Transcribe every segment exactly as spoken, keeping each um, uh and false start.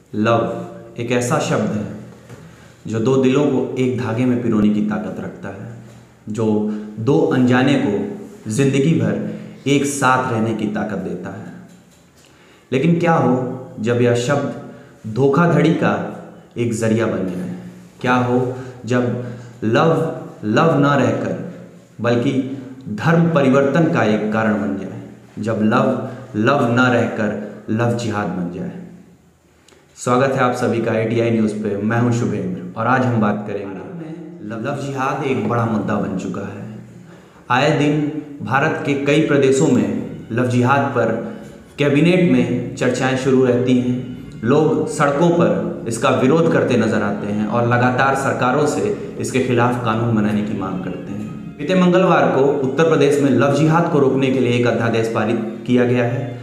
Love एक ऐसा शब्द है जो दो दिलों को एक धागे में पिरोने की ताकत रखता है, जो दो अनजाने को जिंदगी भर एक साथ रहने की ताकत देता है। लेकिन क्या हो जब यह शब्द धोखाधड़ी का एक जरिया बन जाए? क्या हो जब लव लव न रहकर बल्कि धर्म परिवर्तन का एक कारण बन जाए? जब लव लव न रहकर लव जिहाद बन जाए। स्वागत है आप सभी का ए टी आई न्यूज़ पे। मैं हूं शुभेंद्र और आज हम बात करेंगे लव लव जिहाद एक बड़ा मुद्दा बन चुका है। आए दिन भारत के कई प्रदेशों में लव जिहाद पर कैबिनेट में चर्चाएं शुरू रहती हैं। लोग सड़कों पर इसका विरोध करते नजर आते हैं और लगातार सरकारों से इसके खिलाफ कानून बनाने की मांग करते हैं। बीते मंगलवार को उत्तर प्रदेश में लव जिहाद को रोकने के लिए एक अध्यादेश पारित किया गया है,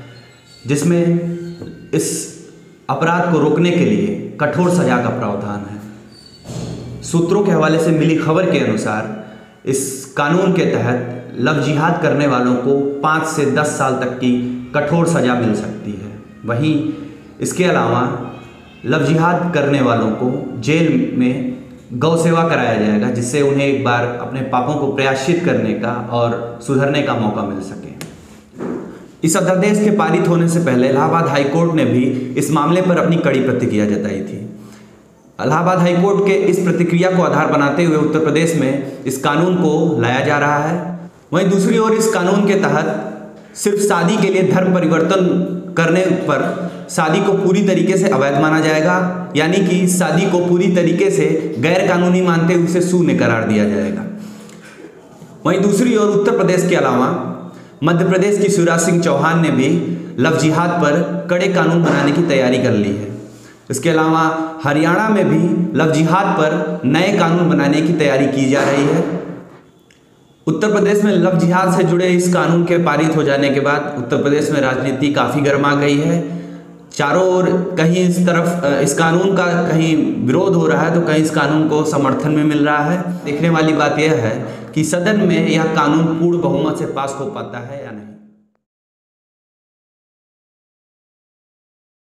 जिसमें इस अपराध को रोकने के लिए कठोर सजा का प्रावधान है। सूत्रों के हवाले से मिली खबर के अनुसार इस कानून के तहत लव जिहाद करने वालों को पाँच से दस साल तक की कठोर सजा मिल सकती है। वहीं इसके अलावा लव जिहाद करने वालों को जेल में गौ सेवा कराया जाएगा, जिससे उन्हें एक बार अपने पापों को प्रायश्चित करने का और सुधरने का मौका मिल सके। इस अध्यादेश के पारित होने से पहले इलाहाबाद हाईकोर्ट ने भी इस मामले पर अपनी कड़ी प्रतिक्रिया जताई थी। इलाहाबाद हाईकोर्ट के इस प्रतिक्रिया को आधार बनाते हुए उत्तर प्रदेश में इस कानून को लाया जा रहा है। वहीं दूसरी ओर इस कानून के तहत सिर्फ शादी के लिए धर्म परिवर्तन करने पर शादी को पूरी तरीके से अवैध माना जाएगा, यानी कि शादी को पूरी तरीके से गैर कानूनी मानते हुए उसे शून्य करार दिया जाएगा। वहीं दूसरी ओर उत्तर प्रदेश के अलावा मध्य प्रदेश की शिवराज सिंह चौहान ने भी लव जिहाद पर कड़े कानून बनाने की तैयारी कर ली है। इसके अलावा हरियाणा में भी लव जिहाद पर नए कानून बनाने की तैयारी की जा रही है। उत्तर प्रदेश में लव जिहाद से जुड़े इस कानून के पारित हो जाने के बाद उत्तर प्रदेश में राजनीति काफ़ी गर्मा गई है। चारों ओर कहीं इस तरफ इस कानून का कहीं विरोध हो रहा है तो कहीं इस कानून को समर्थन में मिल रहा है। देखने वाली बात यह है कि सदन में यह कानून पूर्ण बहुमत से पास हो पाता है या नहीं।